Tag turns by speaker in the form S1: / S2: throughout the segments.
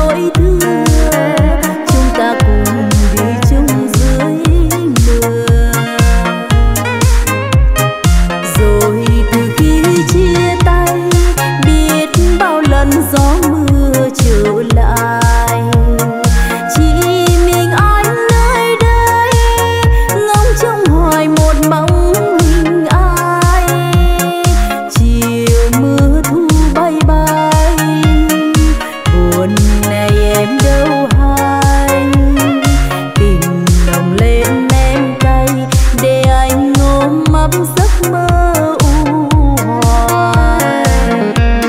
S1: lối thưa, chúng ta cùng đi chung dưới mưa. Rồi từ khi chia tay, biết bao lần gió mưa trở lại, chỉ mình anh nơi đây ngóng trông hoài một bóng hình ai. Chiều mưa thu bay bay, buồn này em đâu hay, tình nồng lên em cay để anh ôm ấp giấc mơ u hoài.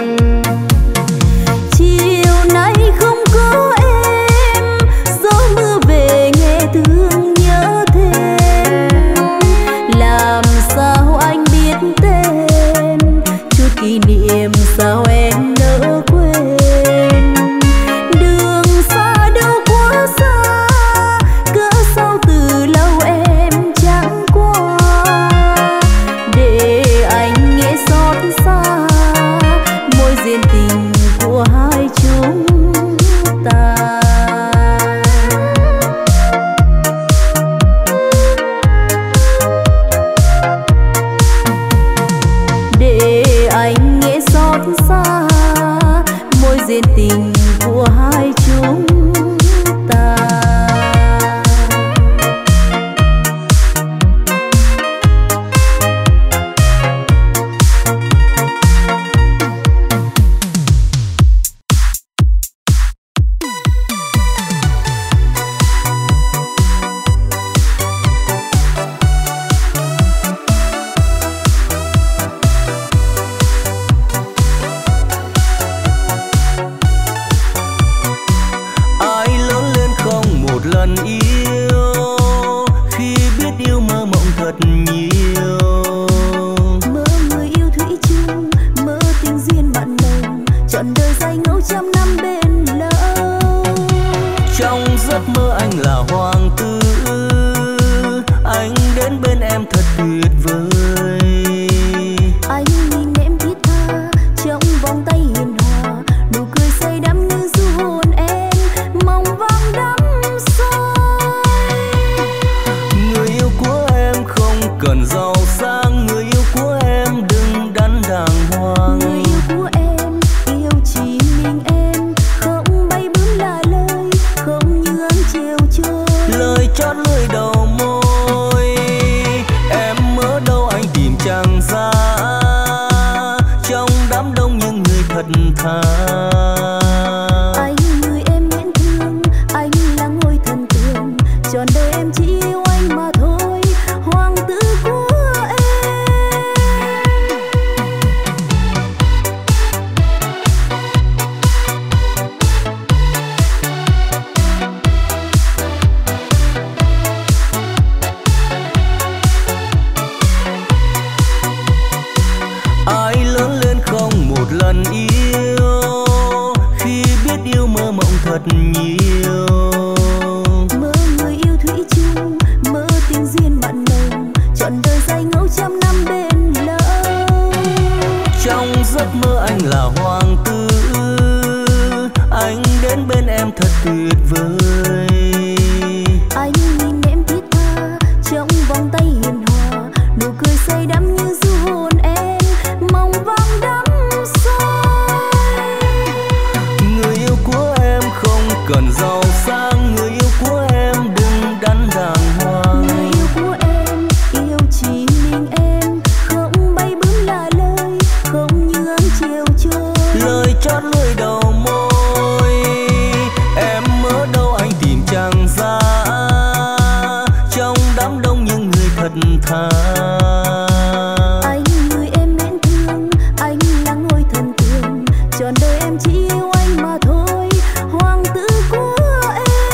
S1: Chiều nay không có em, gió mưa về nghe thương nhớ thêm. Làm sao anh biết tên, chút kỷ niệm sao em nỡ quên. Đường xa đâu quá xa, cỡ sao từ lâu em chẳng qua. Để anh nghe xót xa, mối duyên tình của hai chúng ta. Để anh nghe xót xa, mối duyên tình của hai chúng ta.
S2: Ai lớn lên không một lần yêu, khi biết yêu mơ mộng thật nhiều.
S1: Mơ người yêu thủy chung, mơ tình duyên bạn nồng, trọn đời say ngẫu trăm năm bên lâu.
S2: Trong giấc mơ anh là hoàng tử, anh đến bên em thật tuyệt vời.
S1: Anh nhìn em thiết tha trong vòng tay hiền hòa, nụ cười say đắm như du hồn em mong vang đắm say.
S2: Người yêu của em không cần giàu sang, người yêu của em đừng đắn đàng hoàng.
S1: Người yêu của em yêu chỉ mình em, không bay bướm là lời, không như áng chiều trôi.
S2: Lời chót lưỡi đầu môi, em ở đâu anh tìm chẳng ra, trong đám đông những người thật thà.
S1: Anh người em miễn thương, anh là ngôi thần tượng, trọn đời em chỉ yêu anh mà thôi, hoàng tử của em.
S2: Ai lớn lên không một lần yêu, khi biết yêu mơ mộng thật nhiều.
S1: Mơ người yêu thủy chung, mơ tình duyên bạn nồng, trọn đời say ngẫu trăm năm bên lâu.
S2: Trong giấc mơ anh là hoàng tử, anh đến bên em thật tuyệt vời.
S1: Anh nhìn em thiết tha trong vòng tay hiền hòa, nụ cười say đắm như du hồn em mong vang đắm say.
S2: Người yêu của em không cần giàu sang, người yêu của em đừng đắn đàng hoàng.
S1: Người yêu của em yêu chỉ mình em, không bay bướm là lời, không như áng chiều trôi.
S2: Lời chót lưỡi đầu môi, em ở đâu anh tìm chẳng ra, trong đám đông những người thật thà.
S1: Anh người em miễn thương, anh là ngôi thần tượng, trọn đời em chỉ yêu anh mà thôi, hoàng tử của em.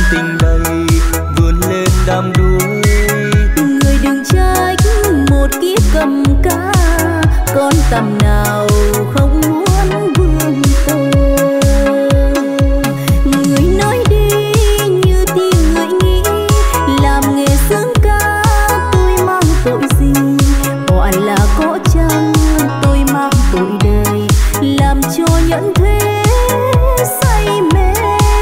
S2: tình đầy vươn lên đam đuối.
S1: Người đừng trách một kiếp cầm cá, con tầm nào không muốn vươn tôi. Người nói đi như tiếng người nghĩ, làm nghề sướng ca tôi mang tội gì? Gọi là có chăng tôi mang tội đời, làm cho nhẫn thế say mê.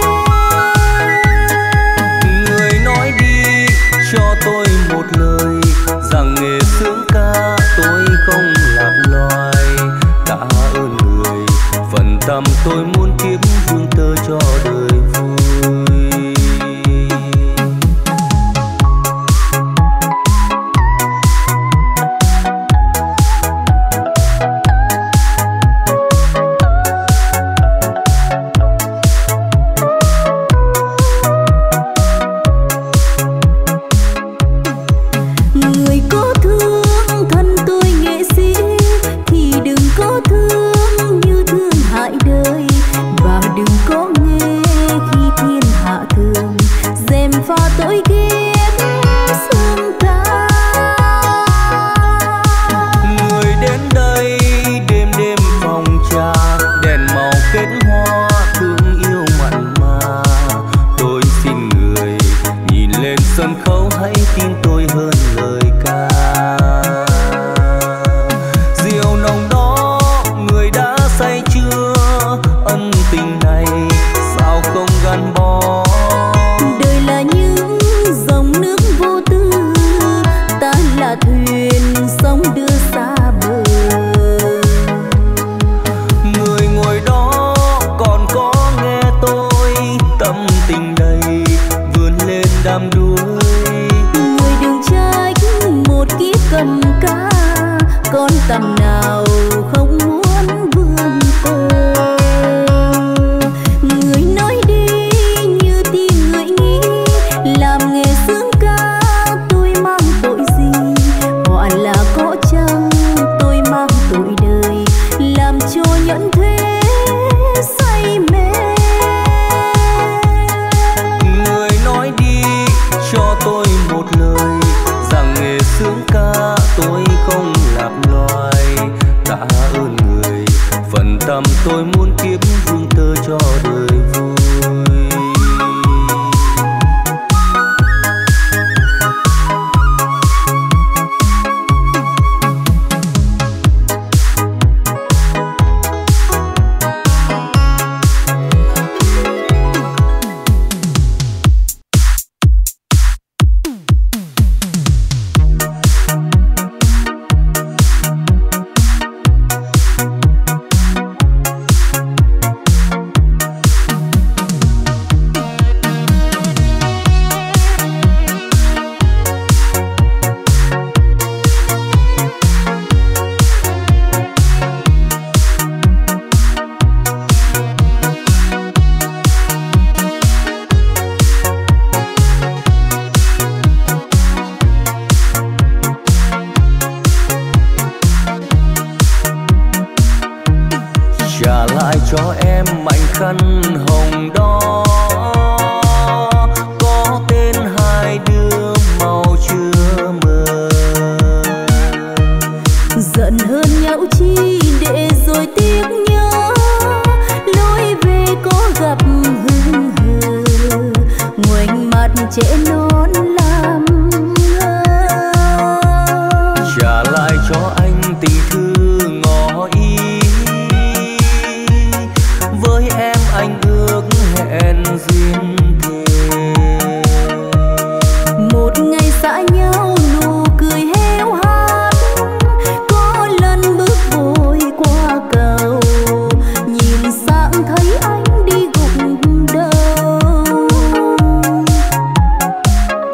S2: Người nói đi cho tôi một lời, rằng nghề sướng ca tôi không lạc loài. Tạ ơn người, phần tâm tôi muốn kiếp vương tơ cho đời vui.
S1: Người có thương thân tôi nghệ sĩ thì đừng có thương như thương hại đời, và đừng có nghe khi thiên hạ thường dèm pha tôi ghét sương ca.
S2: Người đến đây đêm đêm phòng trà, đèn màu kết hoa thương yêu mặn mà. Tôi xin người nhìn lên sân khấu hãy tin tôi hơn lời ca. Rượu nồng đó người đã say chưa, ân tình này sao không gắn bó.
S1: Đời là những dòng nước vô tư, ta là thuyền sóng đưa xa bờ.
S2: Người ngồi đó còn có nghe tôi, tâm tình đầy vươn lên đam đuối.
S1: Người đừng trách một kiếp cầm cá, con tầm nào không muốn vươn tôi. Người nói đi như tiếng người nghĩ, làm nghề sướng ca tôi mang tội gì? Gọi là có chăng tôi mang tội đời, làm cho nhẫn thế say mê.
S2: Người nói đi cho tôi một lời, rằng nghề sướng ca tôi không lạc loài. Tạ ơn người, phần tâm tôi muốn kiếp vương tơ cho đời vui. Trả lại cho em mảnh khăn hồng đó, có tên hai đứa màu chưa mờ.
S1: Giận hơn nhau chi để rồi tiếc nhớ, lối về có gặp hững hờ, ngoảnh mặt trẻ non làm ngơ.
S2: Trả lại cho anh tình thư ngỏ ý, với em anh ước hẹn duyên thề.
S1: Một ngày xa nhau nụ cười héo hắt, có lần bước vội qua cầu, nhìn sang thấy anh đi gục đầu.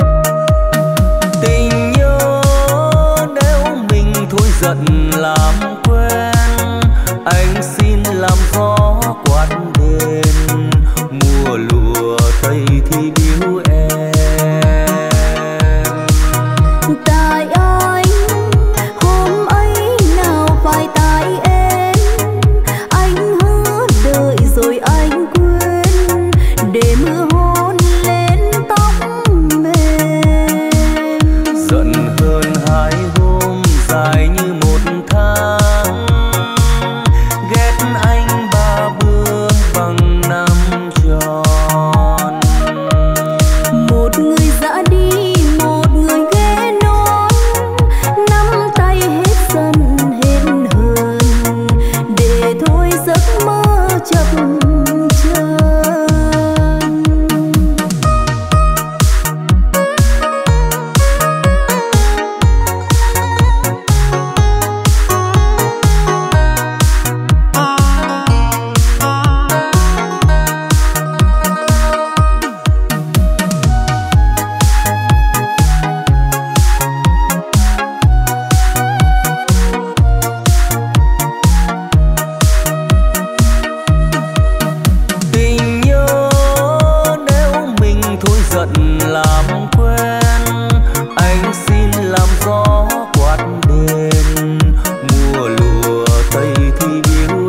S2: giận làm quen, anh xin làm gió quạt đèn, mùa lụa tây thì biếu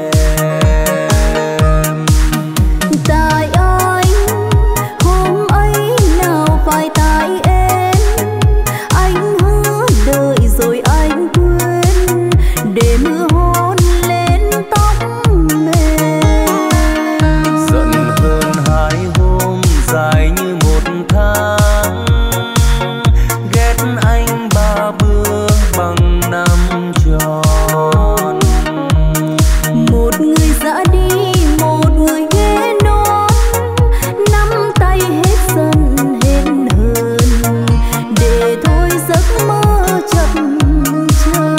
S2: em.
S1: Tại anh hôm ấy nào phải tại em, anh hứa đợi rồi anh quên, để mưa hôn lên tóc mềm.
S2: Giận hơn 2 hôm dài như 1 tháng, ghét anh 3 bữa bằng 5 tròn.
S1: Một người ra đi, một người ghé non, nắm tay hết giận hết hờn, để thôi giấc mơ chập chờn.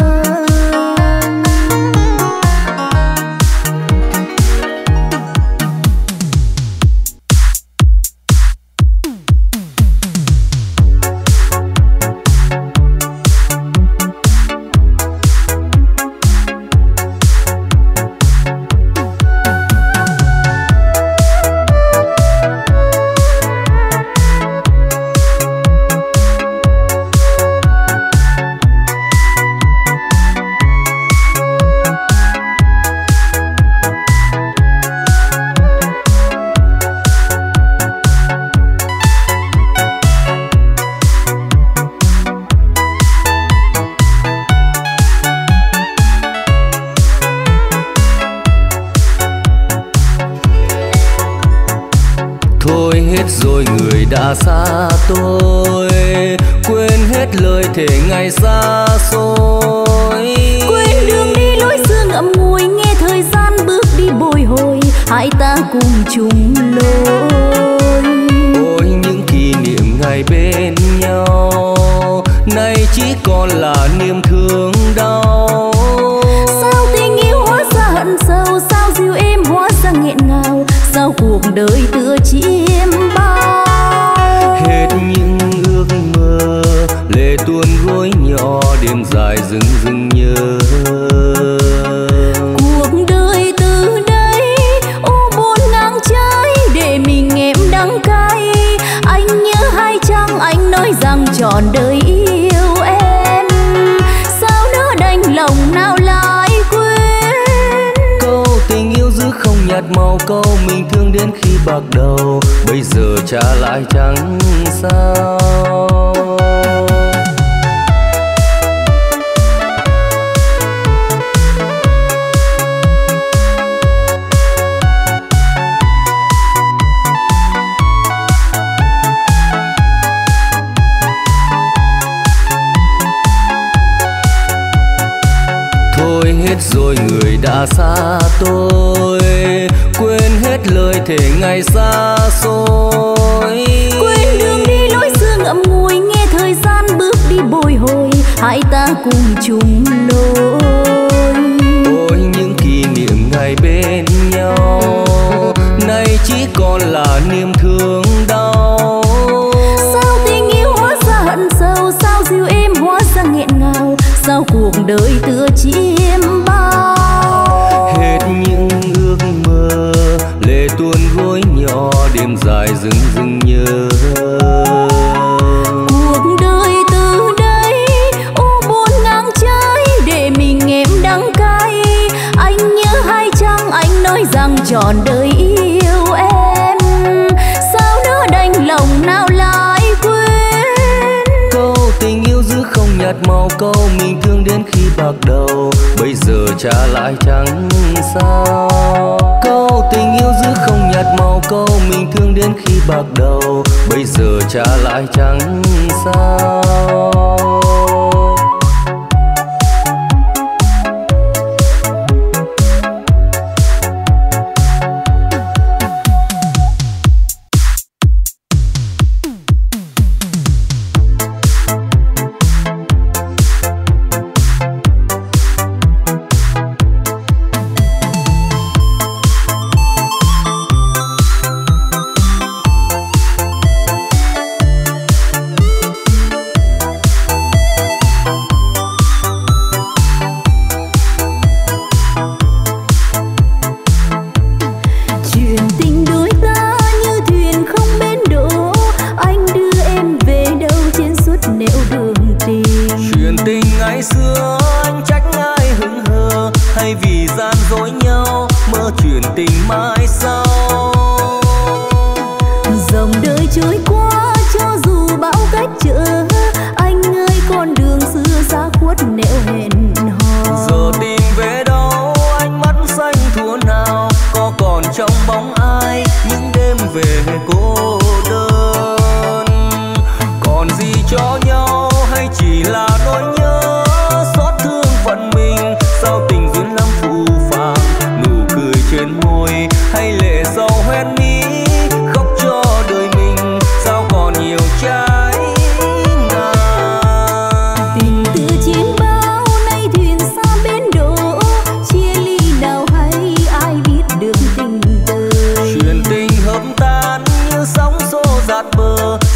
S2: Thôi hết rồi người đã xa tôi, quên hết lời thề ngày xa xôi.
S1: Quên đường đi lối xưa ngậm ngùi, nghe thời gian bước đi bồi hồi, hai ta cùng chung lối.
S2: Ôi những kỷ niệm ngày bên nhau, nay chỉ còn là niềm thương đau.
S1: Sao tình yêu hóa ra hận sâu, sao dịu êm hóa ra nghẹn ngào, sao cuộc đời tựa chim bao.
S2: Hết những ước mơ, lệ tuôn gối nhỏ, đêm dài rừng rừng nhớ.
S1: Cuộc đời từ đây u buồn ngang trái, để mình em đắng cay. Anh nhớ hai chăng anh nói rằng trọn đời yêu em, sao nỡ đành lòng nào lại quên.
S2: Câu tình yêu giữ không nhạt màu, câu mình thương đến khi bạc đầu, bây giờ trả lại chẳng sao. Thôi hết rồi người đã xa tôi, quên hết lời thề ngày xa xôi.
S1: Quên đường đi lối xưa ngậm ngùi, nghe thời gian bước đi bồi hồi, hai ta cùng chung lối.
S2: Ôi những kỷ niệm ngày bên nhau, nay chỉ còn là niềm thương đau.
S1: Sao tình yêu hóa ra hận sâu, sao dịu êm hóa ra nghẹn ngào, sao cuộc đời tựa chim bao.
S2: Hết những ước mơ, lệ tuôn gối nhỏ, đêm dài rừng rừng nhớ.
S1: Cuộc đời từ đây u buồn ngang trái, để mình em đắng cay. Anh nhớ hai chăng anh nói rằng trọn đời yêu em, sao nỡ đành lòng nào lại quên.
S2: Câu tình yêu giữ không nhạt màu, câu mình thương đến khi bạc đầu, bây giờ trả lại chẳng sao. Câu tình yêu giữ không nhạt màu, câu mình thương đến khi bạc đầu, bây giờ trả lại chẳng sao.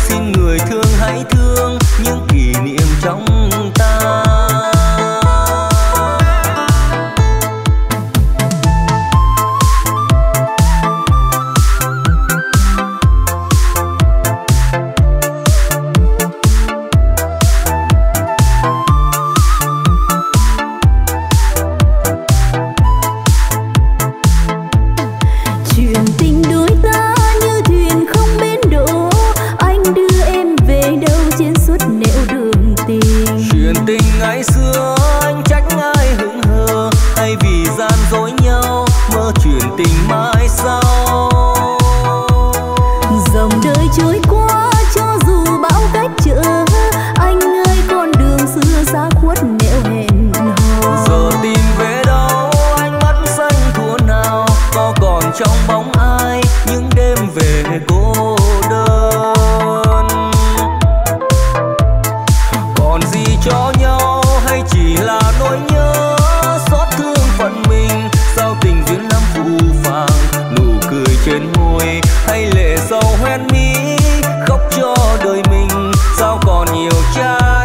S2: xin người thương hãy thương những kỷ niệm trong ta.
S3: Ngày xưa anh trách ai hững hờ hay vì gian dối nhau mơ chuyện tình mãi sau.
S1: Dòng đời trôi qua cho dù bão cách trở, anh ơi con đường xưa xa khuất nẻo hẹn hò.
S3: Giờ tìm về đâu ánh mắt xanh thua nào, có còn trong bóng ai những đêm về cô đơn. Còn gì cho nhau hay chỉ là nỗi nhớ xót thương phận mình, sao tình duyên lắm phũ phàng, nụ cười trên môi hay lệ sầu hoen mi khóc cho đời mình, sao còn nhiều trái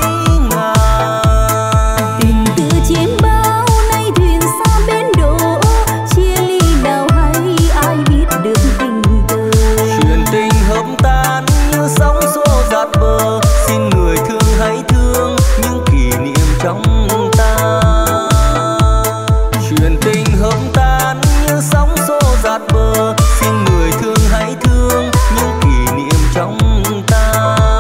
S3: ngang.
S1: Tình từ chiến bao nay thuyền xa bến đổ, chia ly nào hay ai biết được tình đời.
S3: Chuyện tình hợp tan như sóng xô dạt bờ, xin người thương hãy thương những kỷ niệm trong ta. Chuyện tình hợp tan như sóng xô dạt bờ, xin người thương hãy thương những kỷ niệm trong ta.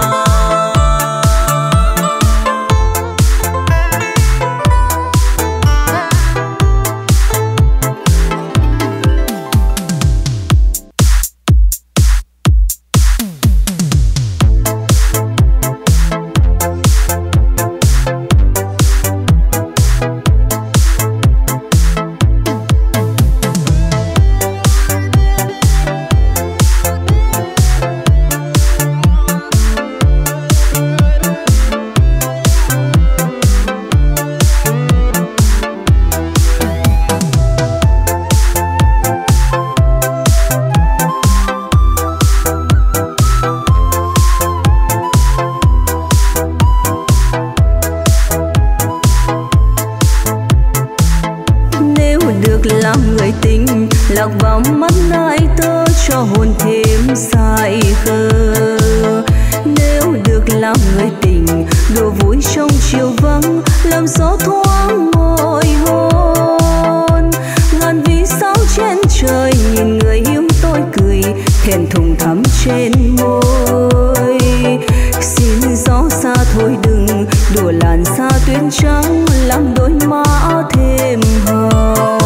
S1: Lạc vào mắt ai tơ cho hồn thêm say khờ. Nếu được làm người tình đùa vui trong chiều vắng, làm gió thoáng môi hôn. Ngàn vì sao trên trời nhìn người yêu tôi cười, thẹn thùng thắm trên môi. Xin gió xa thôi đừng đùa làn xa tuyến trắng, làm đôi má thêm hồng.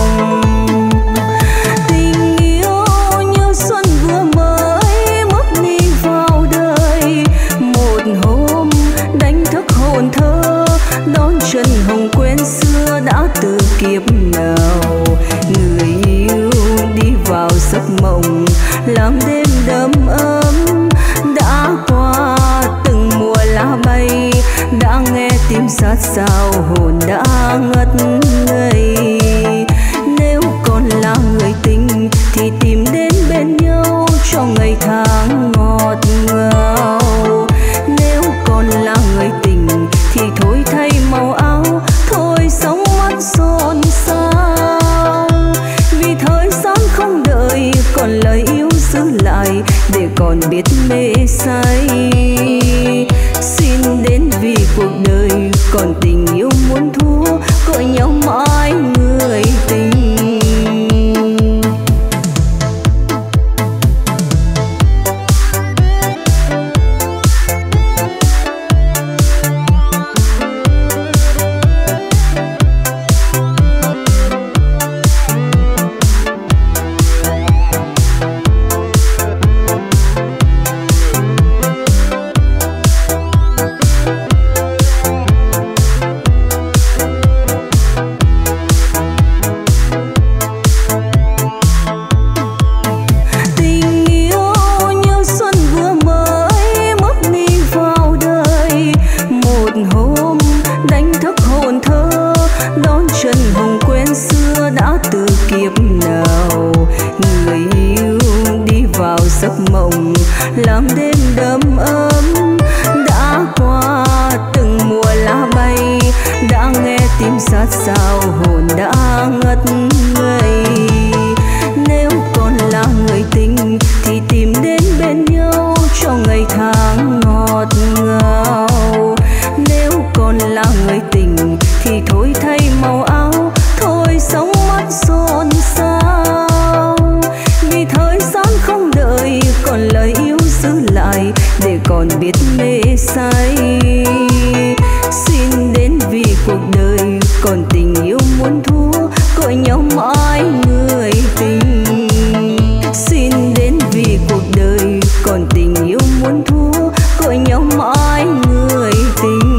S1: Hồn thơ đón chân hồng quen xưa đã từ kiếp nào, người yêu đi vào giấc mộng làm đêm đầm ấm. Đã qua từng mùa lá bay, đã nghe tim sát sao hồn đã ngất ngây. Nếu còn là người tình thì tìm đến bên nhau cho ngày tháng ngọt ngào. Nếu còn là người tình thì thôi thay màu áo, thôi sống mắt xôn xao. Vì thời gian không đợi, còn lời yêu giữ lại để còn biết mê say. Xin đến vì cuộc đời còn tình yêu muốn thua, gọi nhau mãi người tình. đầm ấm. Đã qua từng mùa lá bay, đã nghe tim sát sao hồn đã ngất ngây. Nếu còn là người tình thì tìm đến bên nhau cho ngày tháng ngọt ngào. Nếu còn là người tình thì thôi thay màu áo, thôi sống mắt xôn xao. Vì thời gian không đợi, còn lời yêu giữ lại để còn biết mê say. Xin đến vì cuộc đời còn tình yêu muốn thua, gọi nhau mãi người tình. Xin đến vì cuộc đời còn tình yêu muốn thua, gọi nhau mãi người tình.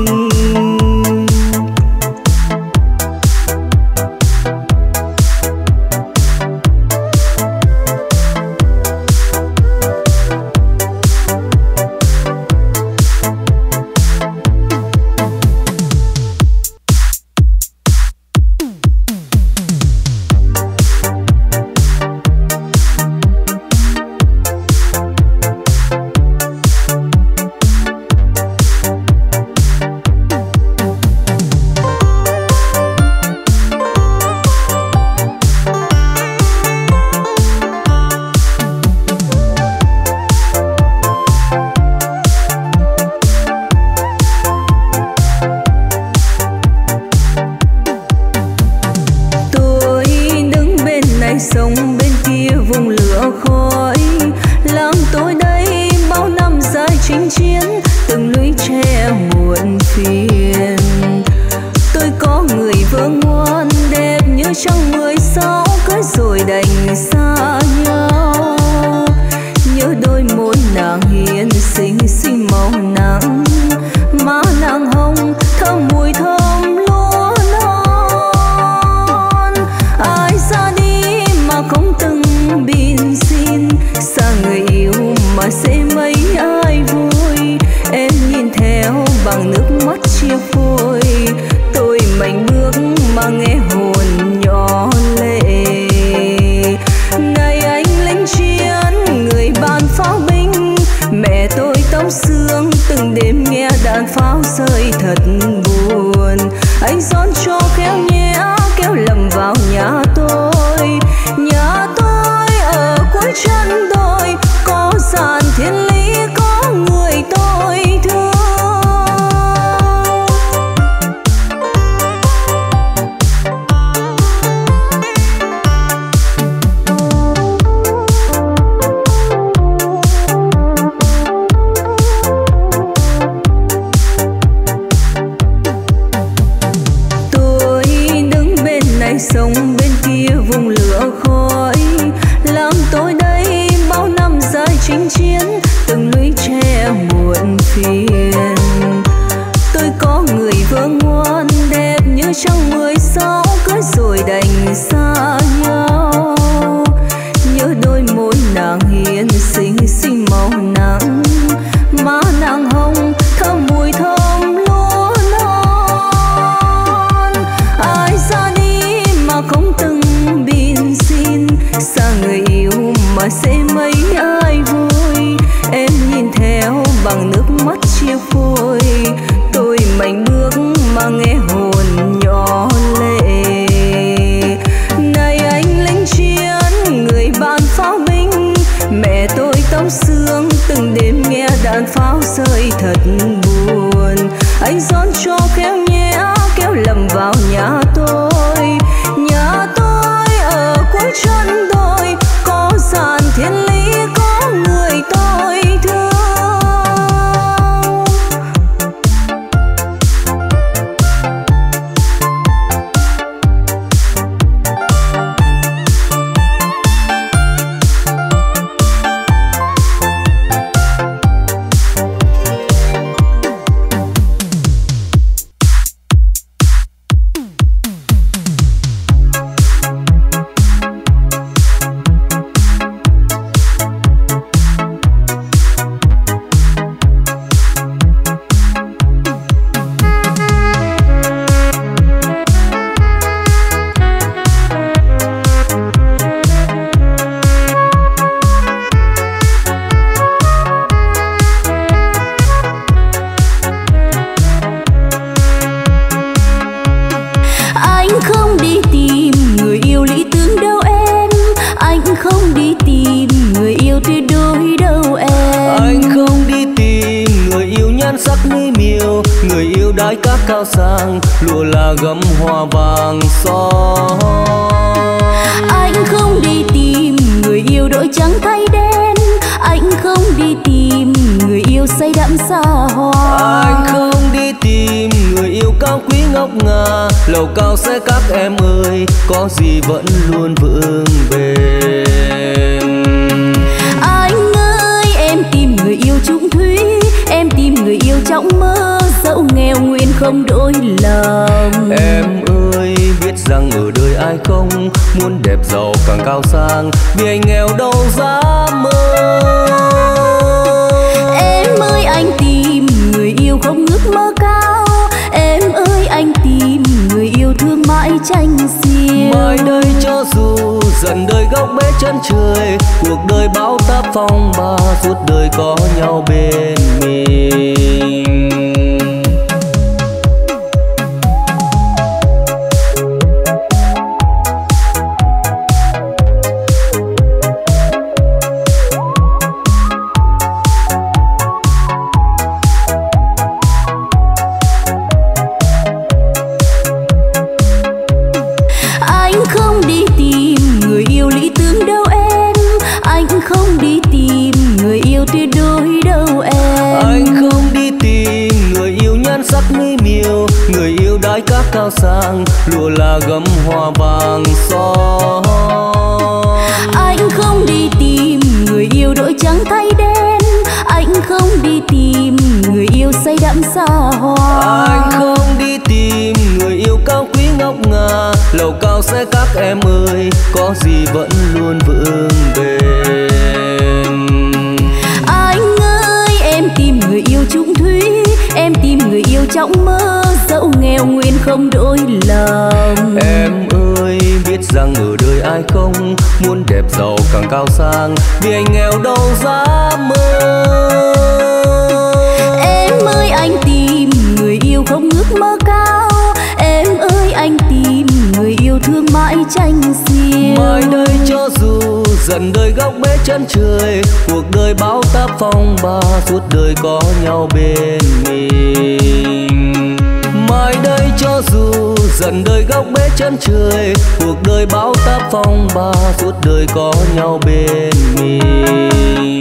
S2: người yêu đái cát cao sang, lụa là gấm hoa vàng son.
S1: Anh không đi tìm người yêu đổi trắng thay đen, anh không đi tìm người yêu say đắm xa hoa.
S2: Anh không đi tìm người yêu cao quý ngọc ngà, lầu cao xe các em ơi, có gì vẫn luôn vững bền.
S1: Anh ơi em tìm người yêu chung thủy, em tìm người yêu trong mơ, dẫu nghèo nguyện không đổi lòng.
S2: Em ơi biết rằng ở đời ai không muốn đẹp giàu càng cao sang, vì anh nghèo đâu dám mơ.
S1: Em ơi anh tìm người yêu không ước mơ cao, em ơi anh tìm người yêu thương mãi tranh xiêu.
S2: Mai đây cho dù dần đời góc bế chân trời, cuộc đời bão táp phong ba, suốt đời có nhau bên mình. Cao sang, lụa là gấm hoa vàng son.
S1: Anh không đi tìm người yêu đổi trắng thay đen, anh không đi tìm người yêu say đắm xa hoa.
S2: Anh không đi tìm người yêu cao quý ngọc ngà, lầu cao xe các em ơi, có gì vẫn luôn vững bền.
S1: Anh ơi em tìm người yêu chung thủy, em tìm người yêu trong mơ, dẫu nghèo nguyện không đổi lòng.
S2: Em ơi biết rằng ở đời ai không muốn đẹp giàu càng cao sang, vì anh nghèo đâu dám mơ.
S1: Em ơi anh tìm người yêu không ước mơ cao, em ơi anh tìm người yêu thương mãi tranh xiêu.
S2: Mai đây cho dù dần đời góc bế chân trời, cuộc đời bão táp phong ba, suốt đời có nhau bên mình. Mai đây cho dù dần đời góc bế chân trời, cuộc đời bão táp phong ba, suốt đời có nhau bên mình.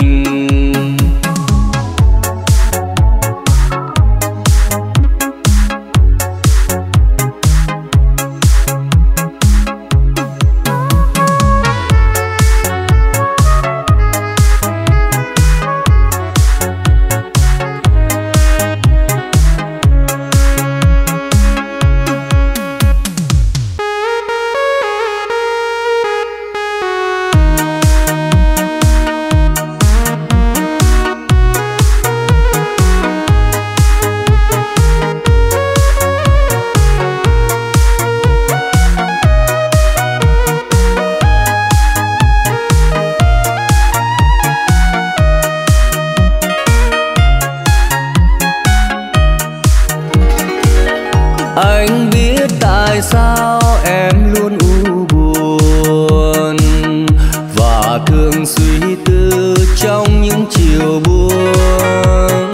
S2: Anh biết tại sao em luôn u buồn và thường suy tư trong những chiều buồn.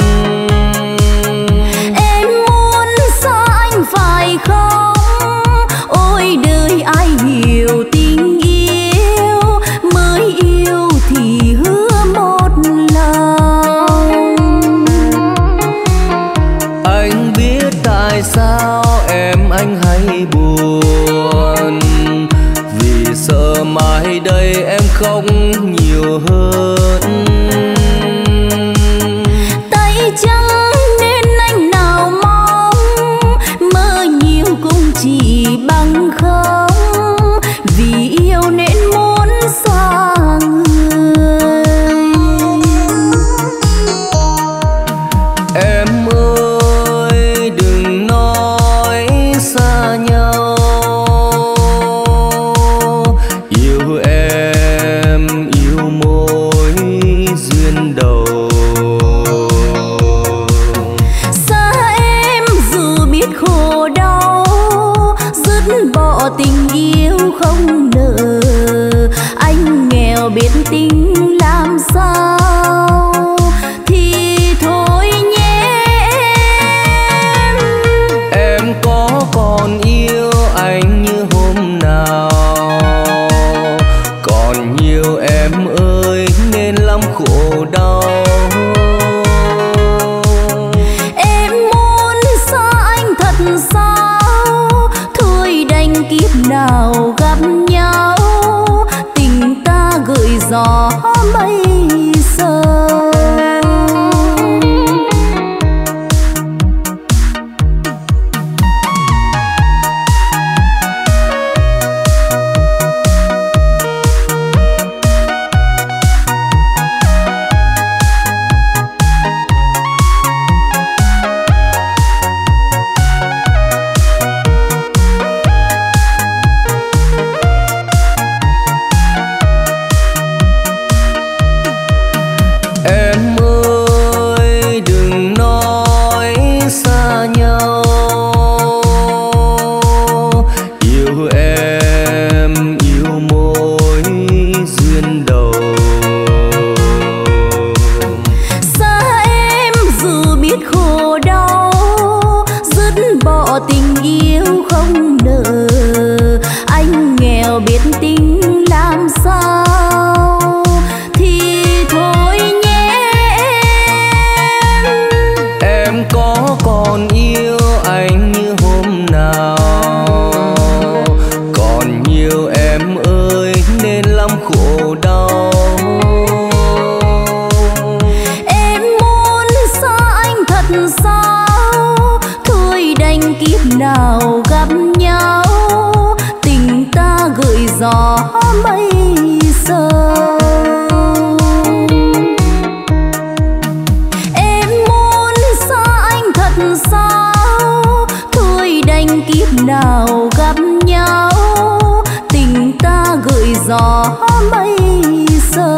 S1: Em muốn xa anh phải không? Ôi đời ai hiểu tình yêu, mới yêu thì hứa một lòng.
S2: Anh biết tại sao anh hay buồn, vì sợ mai đây em không nhiều hơn.
S1: Tay trắng nên anh nào mong, mơ nhiều cũng chỉ bằng không, vì yêu nên muốn xa người.
S2: Em ơi đừng nói xa nhau, yêu em yêu môi
S1: sao, thôi đành kiếp nào gặp nhau, tình ta gợi gió mây sầu. Em muốn xa anh thật sao, thôi đành kiếp nào gặp nhau, tình ta gợi gió mây sầu.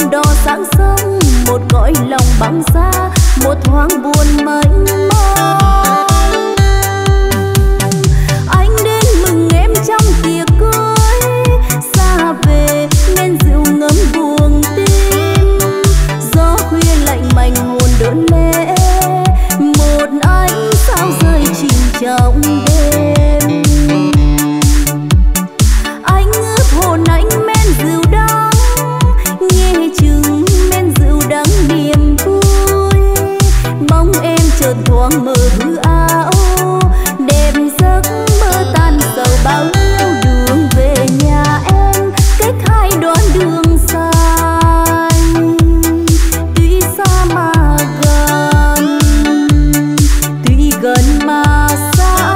S1: đò sáng sớm, một cõi lòng băng giá, một thoáng buồn mênh mông. Anh đến mừng em trong tiệc cưới, xa về nên rượu ngấm buồn tim. Gió khuya lạnh mạnh hồn đớn lệ, một ánh sao rơi chìm trong đêm. Anh ướp hồn anh men rượu đắng, nghe chừng men rượu đắng niềm vui. Bóng em chợt thoáng mơ hư ảo, đẹp giấc mơ tan sầu bao nhiêu. Đường về nhà em cách hai đoạn đường dài, tuy xa mà gần, tuy gần mà xa.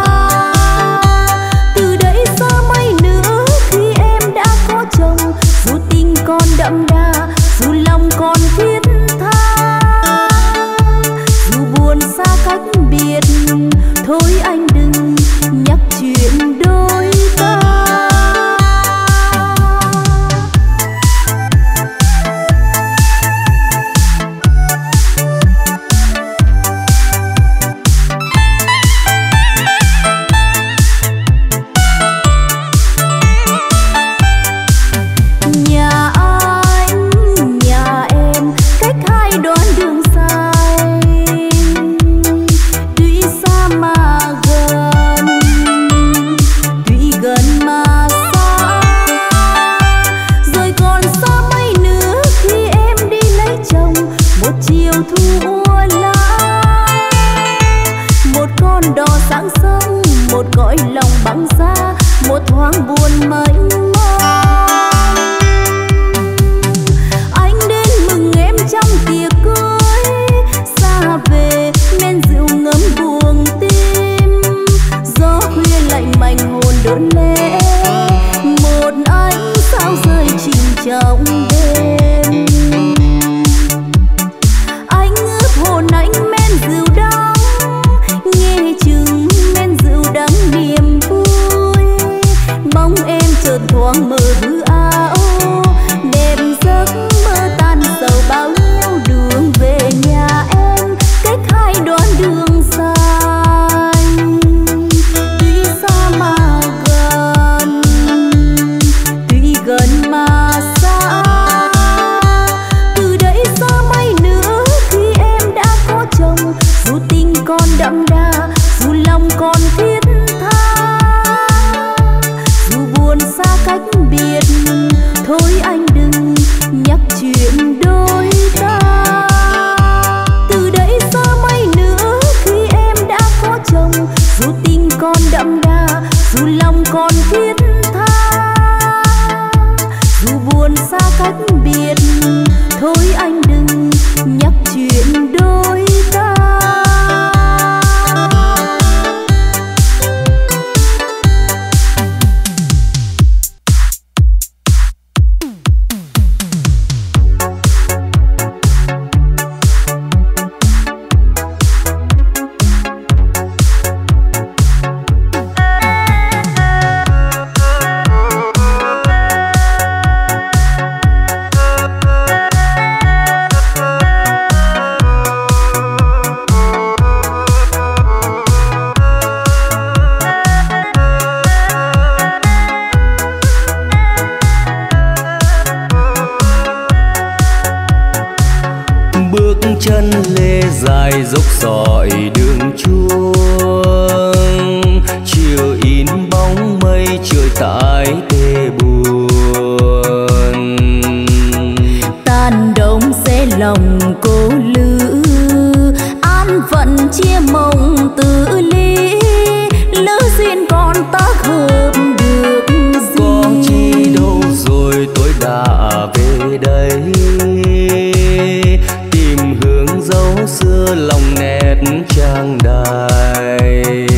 S1: Từ đây xa mấy nữa khi em đã có chồng, dù tình còn đậm đà, dù lòng còn thiết tha, dù buồn xa cách biệt, thôi anh đừng nhắc chuyện đôi ta. Nhà anh, nhà em cách hai đoạn đường dài, tuy xa mà gần, tuy gần mà xa. Rồi còn xa mấy nữa khi em đi lấy chồng, một chiều thu ua lá, một con đò sáng sớm, một cõi lòng băng giá, một thoáng buồn mênh mông. Anh đến mừng em trong tiệc cưới, xa về men rượu ngấm buồn tim. Gió khuya lạnh mạnh hồn đớn lệ, một ánh sao rơi chìm trong đêm. Anh ướp hồn anh men rượu đắng, nghe chừng men rượu đắng niềm vui. Bóng em chợt thoáng mơ hư ảo, đẹp giấc mơ tan sầu bao nhiêu. Đường về nhà em cách hai đoạn đường dài, tuy xa mà gần, tuy gần mà xa. Từ đây xa mấy nữa khi em đã có chồng, dù tình còn đậm đà, dù lòng còn thiết tha, dù buồn xa cách biệt, thôi anh đừng nhắc chuyện đôi ta. Từ đây xa mấy nữa khi em đã có chồng, dù tình còn đậm đà, dù lòng còn thiết tha, dù buồn xa cách biệt, thôi anh đừng nhắc chuyện đôi ta.
S2: Chân lê dài dốc sỏi đường chuông, chiều in bóng mây trời tại tê buồn.
S1: Tan đông sẽ lòng cô lữ, an phận chia mộng tự ly. Lỡ duyên còn tác hợp được gì,
S2: có chi đâu rồi tôi đã về đây, tìm hướng dấu xưa lòng nét trang đài.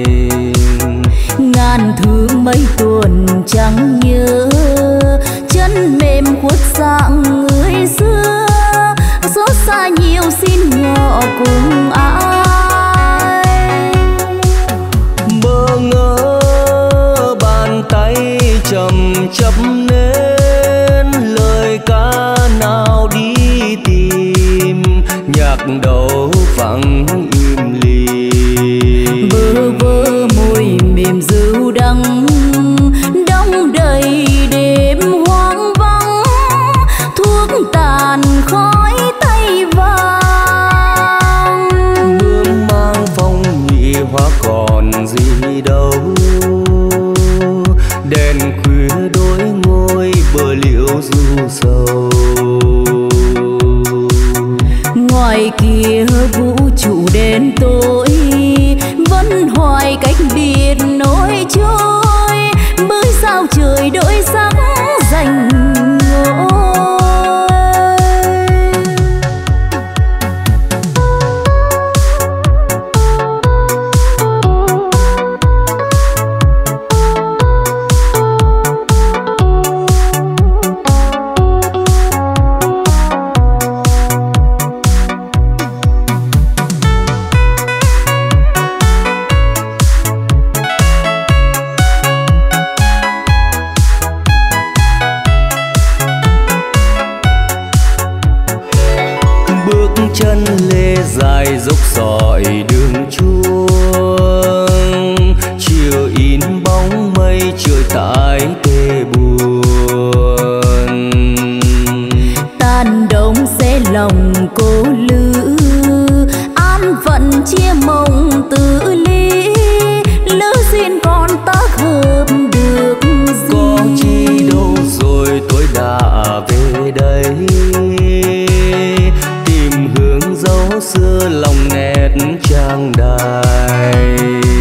S1: ngàn thương mấy tuần chẳng nhớ, chân mềm khuất dạng người xưa. Xót xa nhiều xin nhỏ cùng ai,
S2: bơ ngỡ bàn tay chầm chập nên lời ca nào
S1: kia vũ trụ đen tối vẫn hoài cách biệt nối trôi, bởi sao trời đổi sắc rành ngôi.
S2: Chân lê dài dốc sỏi đường chuông, chiều in bóng mây trời tại tê buồn.
S1: Tan đông sẽ lòng cô lữ, an phận chia mộng tự ly, lỡ duyên còn tác hợp được gì.
S2: Có chi đâu rồi tôi đã về đây, hướng dấu xưa lòng nét trang đài.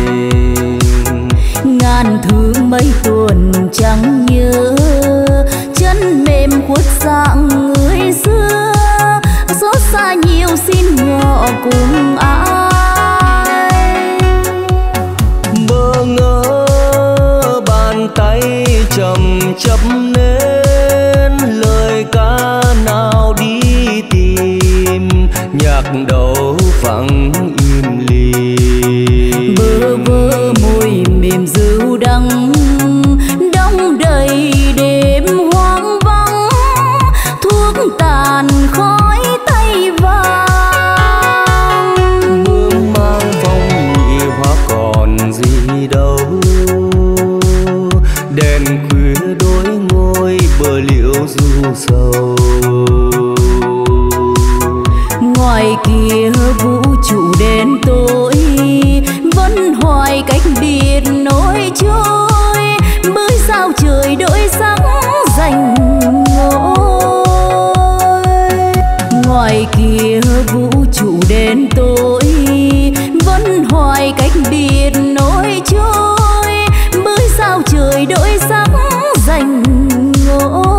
S1: Ngàn thứ mấy tuần chẳng nhớ, chân mềm khuất dạng người xưa, xót xa nhiều xin ngọ cùng ai.
S2: Bơ ngỡ bàn tay chầm chập nên lời ca nào đi tìm, nhạc đầu vắng im lìm.
S1: Bơ vơ môi mềm dịu đắng, đong đầy đêm hoang vắng, thuốc tàn khói tay vàng.
S2: Bướm mang phong nhị hoa còn gì đâu, đèn khuya đôi ngôi bờ liễu du sầu.
S1: Ngoài kia vũ trụ đen tối vẫn hoài cách biệt nối trôi, bởi sao trời đổi sắc rành ngôi. Ngoài kia vũ trụ đen tối vẫn hoài cách biệt nối trôi, bởi sao trời đổi sắc rành ngôi.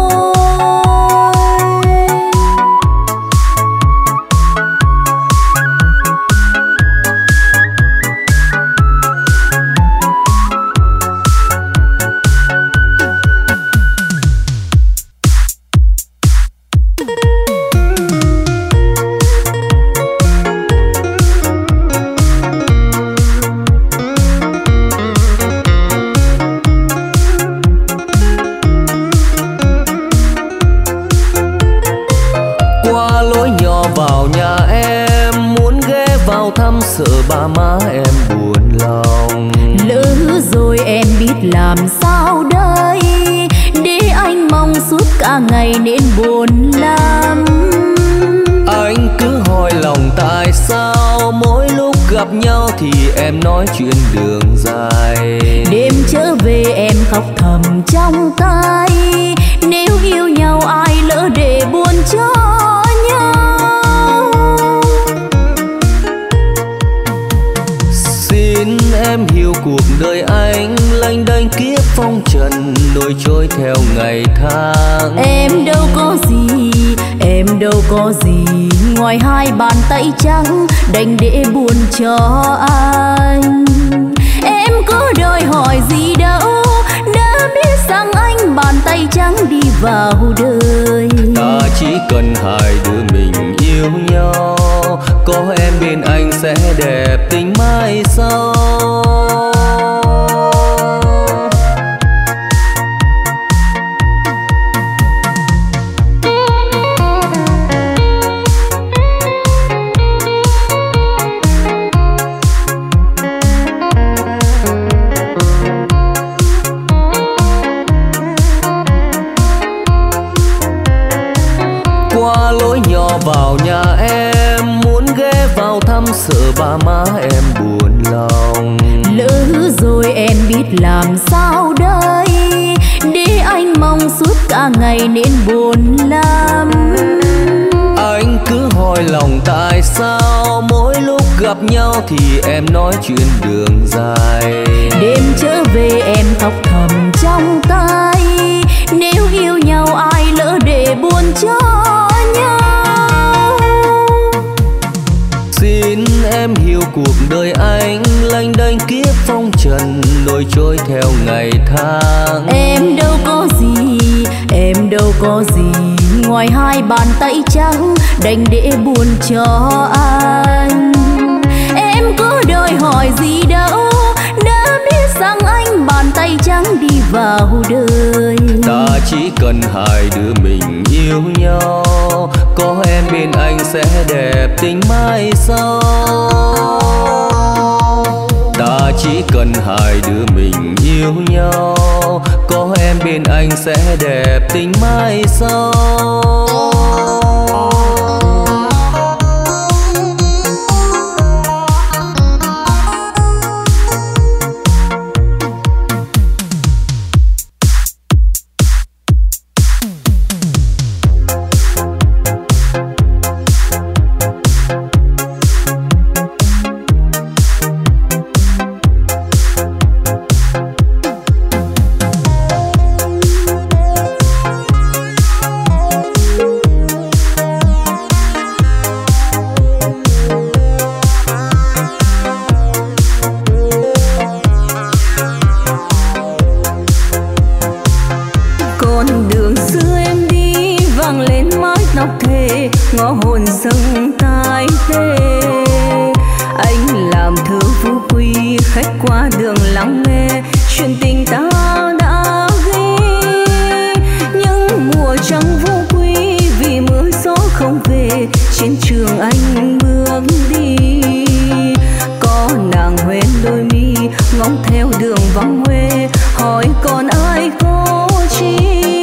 S2: Sợ ba má em buồn lòng,
S1: lỡ rồi em biết làm sao đây, để anh mong suốt cả ngày nên buồn lắm.
S2: Anh cứ hỏi lòng tại sao mỗi lúc gặp nhau thì em nói chuyện đường dài.
S1: Đêm trở về em khóc thầm trong tay, nếu yêu nhau ai lỡ để buồn cho nhau.
S2: Xin em hiểu cuộc đời anh lênh đênh kiếp phong trần, nổi trôi theo ngày tháng.
S1: Em đâu có gì, em đâu có gì, ngoài hai bàn tay trắng đành để buồn cho anh. Em có đòi hỏi gì đâu, đã biết rằng anh bàn tay trắng đi vào đời.
S2: Ta chỉ cần hai đứa mình yêu nhau, có em bên anh sẽ đẹp tình mai sau. Qua lối nhỏ vào nhà em, muốn ghé vào thăm sợ ba má em buồn lòng.
S1: Lỡ rồi em biết làm sao đây, để anh mong suốt cả ngày nên buồn lắm.
S2: Anh cứ hỏi lòng tại sao gặp nhau thì em nói chuyện đường dài.
S1: Đêm trở về em khóc thầm trong tay, nếu yêu nhau ai lỡ để buồn cho nhau.
S2: Xin em hiểu cuộc đời anh lênh đênh kiếp phong trần, nổi trôi theo ngày tháng.
S1: Em đâu có gì, em đâu có gì, ngoài hai bàn tay trắng đành để buồn cho anh. Em có đòi hỏi gì đâu, đã biết rằng anh bàn tay trắng đi vào đời.
S2: Ta chỉ cần hai đứa mình yêu nhau, có em bên anh sẽ đẹp tình mai sau. Ta chỉ cần hai đứa mình yêu nhau, có em bên anh sẽ đẹp tình mai sau.
S1: ngõ hồn sông tai tê. Anh làm thơ phú quý, khách qua đường lắng nghe chuyện tình ta đã ghi. Những mùa trăng vô quý vì mưa gió không về, trên trường anh bước đi. Có nàng hoen đôi mi ngóng theo đường vắng Huế, hỏi còn ai có chi.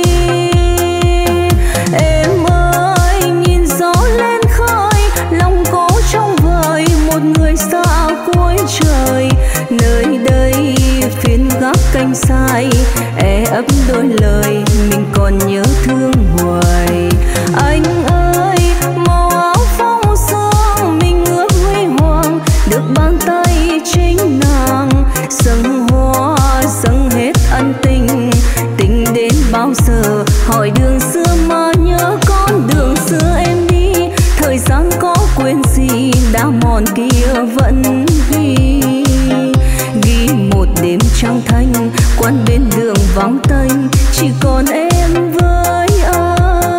S1: Em ơi nhìn gió lên khơi, lòng cố trong vời một người xa cuối trời. Nơi đây phiên gác canh sai, ấp đôi lời mình còn nhớ thương hoài. Anh ơi màu áo phong sương mình ước huy hoàng, được bàn tay chính nàng dâng hoa dâng hết ân tình. Tình đến bao giờ hỏi đường xưa mà nhớ con đường xưa em đi. Thời gian có quên gì đã mòn kia vẫn ghi. Ghi một đêm trăng thanh quán bên đường vắng tênh, chỉ còn em với anh.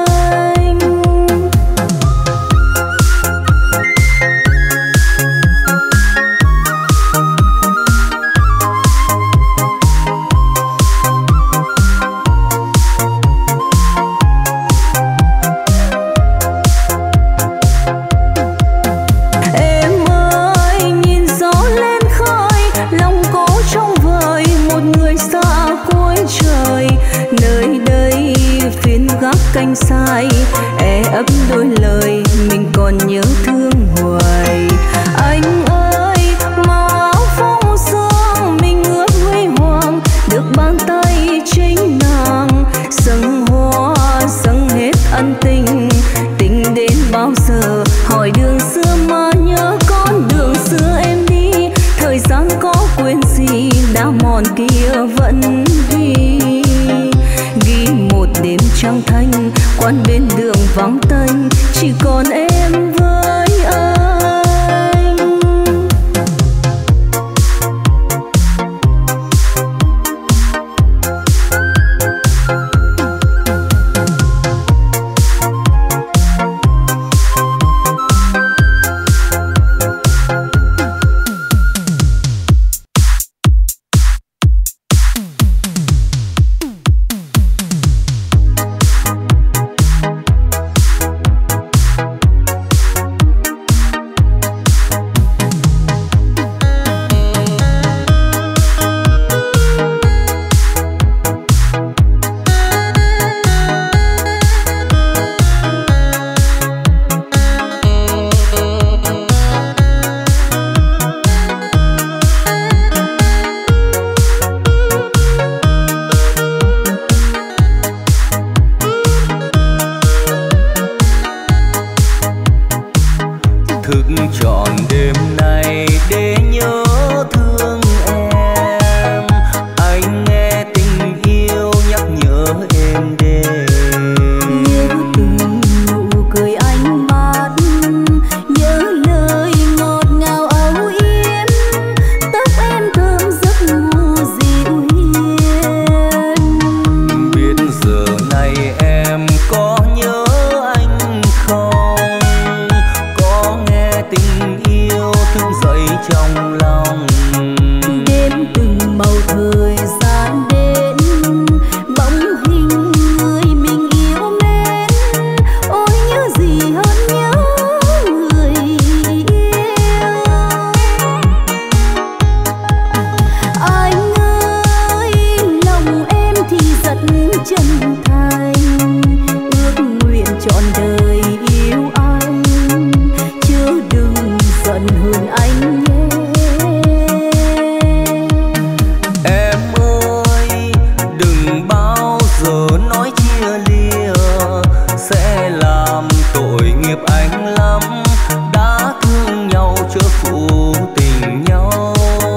S1: Canh sai ấp đôi lời mình còn nhớ thương hoài. Anh ơi màu áo phong sương mình ước huy hoàng, được bàn tay chính nàng dâng hoa dâng hết ân tình. Tình đến bao giờ hỏi đường xưa mà nhớ con đường xưa em đi. Thời gian có quên gì đã mòn kia vẫn ghi. Ghi một đêm trăng thanh quán bên đường vắng tênh, chỉ còn em với anh.
S2: thức trọn đêm nay để nhớ thương em. Anh nghe tình yêu nhắc nhớ em đêm.
S1: Nhớ từng nụ cười anh mắt, nhớ lời ngọt ngào âu yếm, tóc em thơm giấc ngủ dịu hiền.
S2: Biết giờ này em có nhớ anh không? Có nghe tình yêu thức dậy trong lòng.
S1: Đêm từng màu thời gian đến, bóng hình người mình yêu mến. Ôi nhớ gì hơn nhớ người yêu. Anh ơi, lòng em thì rất chân thành, ước nguyện trọn đời yêu anh, chứ đừng giận hờn anh nhé.
S2: Em ơi, đừng bao giờ nói chia lìa, sẽ làm tội nghiệp anh lắm. Đã thương nhau chớ phụ tình nhau.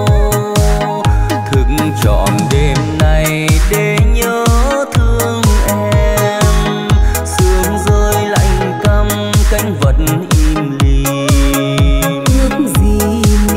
S2: Thức trọn đêm nay để nhớ thương em. Sương rơi lạnh căm cánh vật im lìm.
S1: Ước gì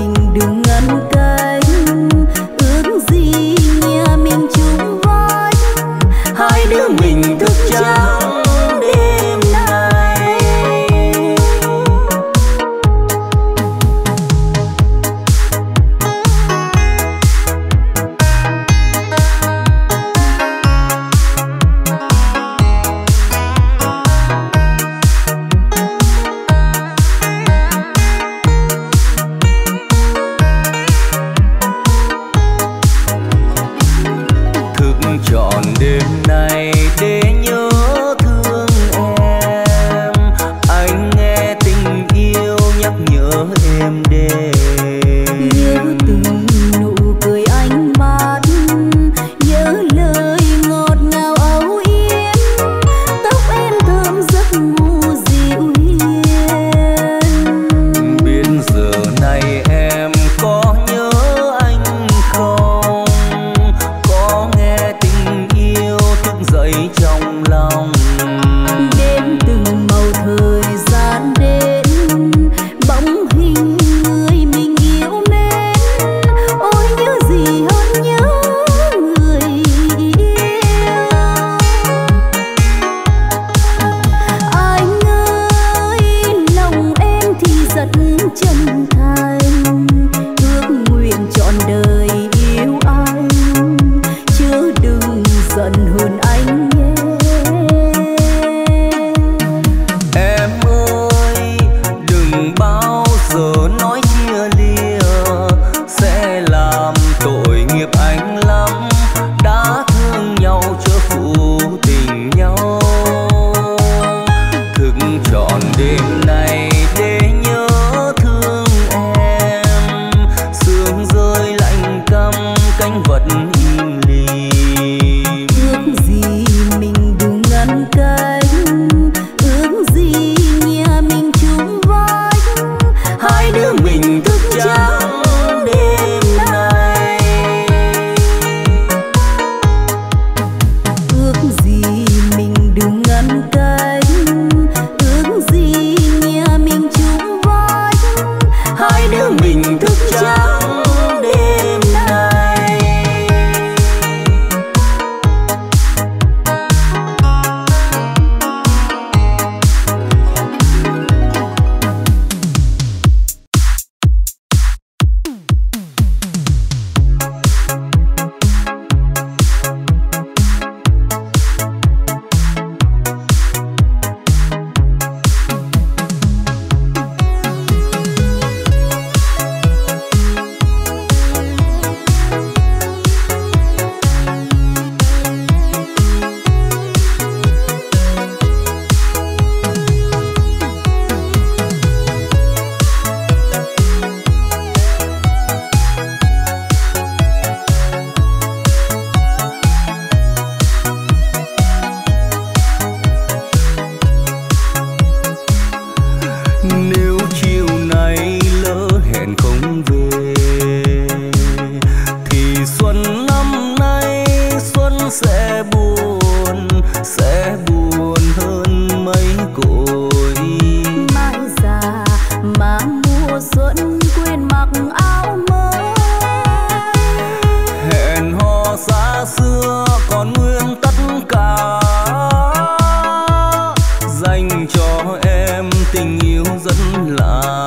S2: tình yêu rất lạ.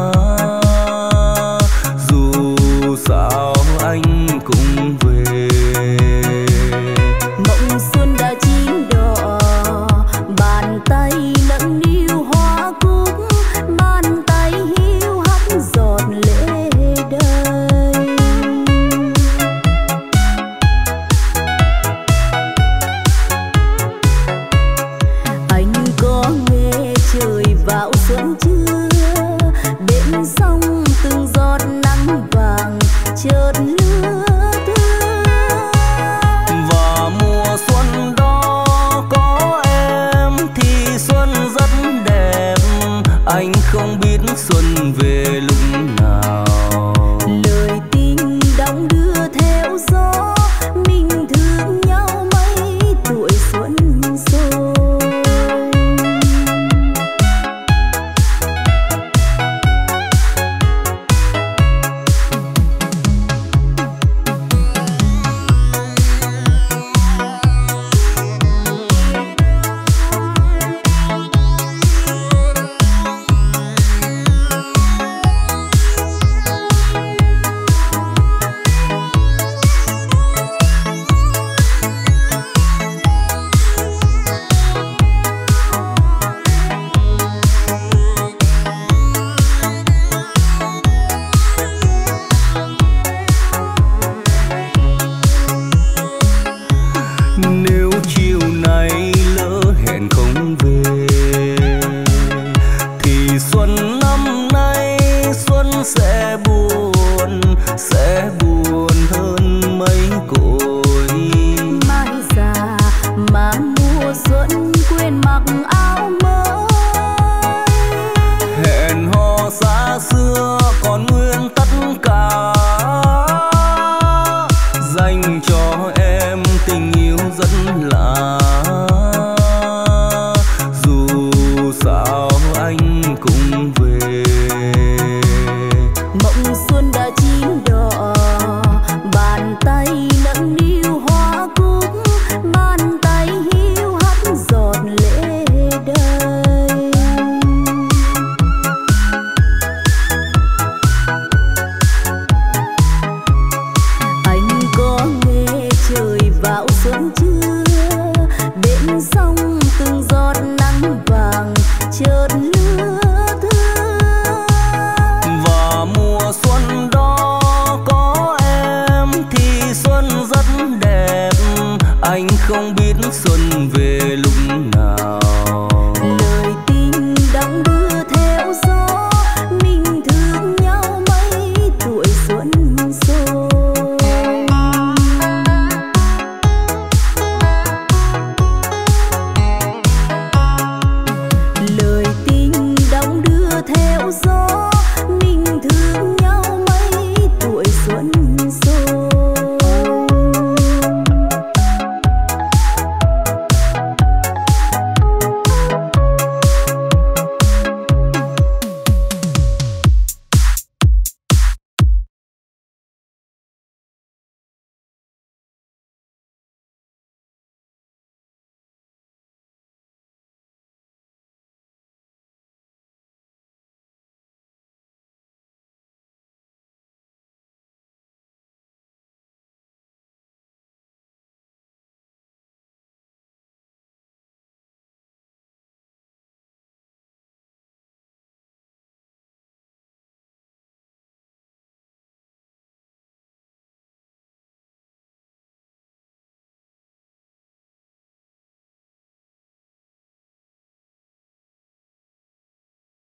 S2: Dù sao anh cũng về.
S1: Mộng xuân đã chín đỏ, bàn tay nâng niu hoa cúc, bàn tay hiu hắt giọt lệ đầy. Anh có nghe trời vào xuân chưa? Bên sông từng giọt nắng vàng chợt lứa thương.
S2: Và mùa xuân đó có em thì xuân rất đẹp. Anh không biết xuân về lúc nào.
S1: Lời tình đong đưa theo gió, mình thương nhau mấy tuổi xuân rồi.
S2: Nếu chiều nay lỡ hẹn không về thì xuân năm nay xuân sẽ buồn hơn mấy cội.
S1: Mai già mà mùa xuân quên mặc áo mới.
S2: Hẹn hò xa xưa còn nguyên tất cả, dành cho em tình yêu rất lạ. Dù sao anh cũng về.